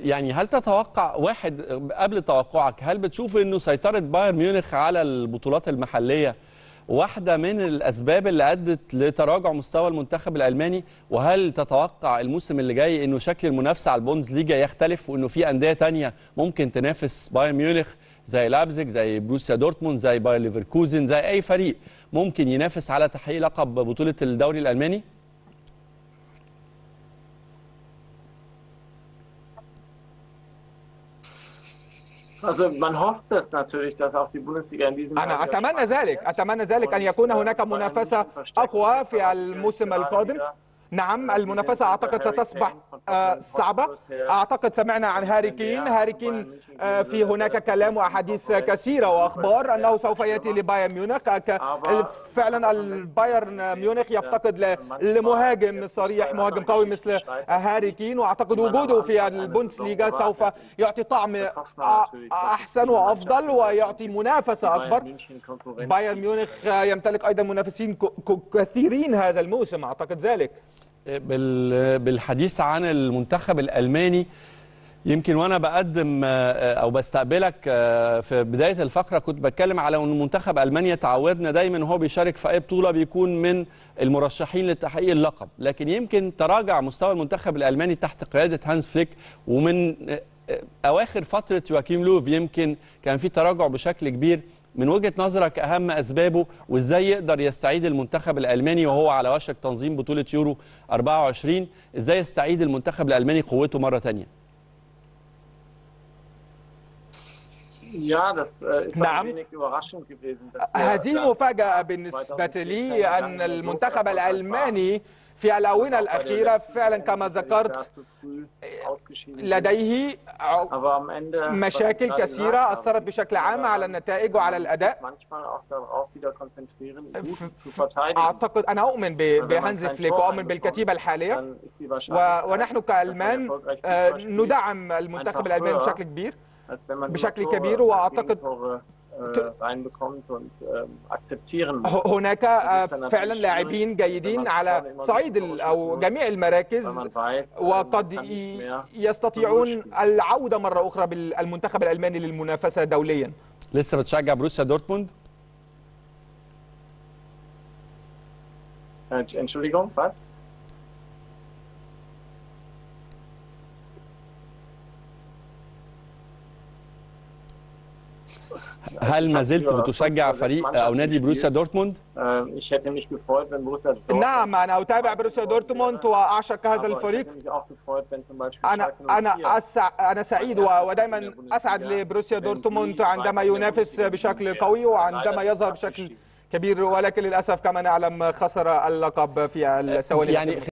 يعني هل تتوقع واحد قبل توقعك، هل بتشوف انه سيطرة بايرن ميونخ على البطولات المحلية واحدة من الأسباب اللي أدت لتراجع مستوى المنتخب الألماني؟ وهل تتوقع الموسم اللي جاي أنه شكل المنافسة على البوندسليجا يختلف وأنه في أندية تانية ممكن تنافس بايرن ميونخ زي لابزيج، زي بروسيا دورتموند، زي باير ليفركوزن، زي أي فريق ممكن ينافس على تحقيق لقب بطولة الدوري الألماني؟ أنا أتمنى ذلك أن يكون هناك منافسة أقوى في الموسم القادم. نعم، المنافسة أعتقد ستصبح صعبة. أعتقد سمعنا عن هاري كين في هناك كلام وأحاديث كثيرة وأخبار أنه سوف يأتي لبايرن ميونخ. فعلا البايرن ميونخ يفتقد لمهاجم صريح، مهاجم قوي مثل هاري كين، وأعتقد وجوده في البوندسليغا سوف يعطي طعم أحسن وأفضل ويعطي منافسة أكبر. بايرن ميونخ يمتلك أيضا منافسين كثيرين هذا الموسم، أعتقد ذلك. بالحديث عن المنتخب الألماني، يمكن وانا بقدم او بستقبلك في بدايه الفقره كنت بتكلم على ان منتخب المانيا تعودنا دايما وهو بيشارك في اي بطوله بيكون من المرشحين لتحقيق اللقب، لكن يمكن تراجع مستوى المنتخب الالماني تحت قياده هانز فليك، ومن اواخر فتره يواكيم لوف يمكن كان في تراجع بشكل كبير. من وجهة نظرك أهم أسبابه، وإزاي يقدر يستعيد المنتخب الألماني وهو على وشك تنظيم بطولة يورو 24؟ إزاي يستعيد المنتخب الألماني قوته مرة تانية؟ نعم، هذه مفاجأة بالنسبة لي أن المنتخب الألماني في الآونة الأخيرة فعلا كما ذكرت لديه مشاكل كثيرة أثرت بشكل عام على النتائج وعلى الأداء. أعتقد أنا أؤمن بهانز فليك وأؤمن بالكتيبة الحالية، ونحن كألمان ندعم المنتخب الألماني بشكل كبير، وأعتقد هناك فعلا لاعبين جيدين على صعيد أو جميع المراكز، وقد يستطيعون العودة مرة أخرى بالمنتخب الألماني للمنافسة دوليا. لسه بتشجع بروسيا دورتموند؟ هل ما زلت بتشجع فريق أو نادي بروسيا دورتموند؟ نعم، أنا أتابع بروسيا دورتموند وأعشق هذا الفريق. أنا سعيد ودائما أسعد لبروسيا دورتموند عندما ينافس بشكل قوي وعندما يظهر بشكل كبير، ولكن للأسف كما نعلم خسر اللقب في الثواني.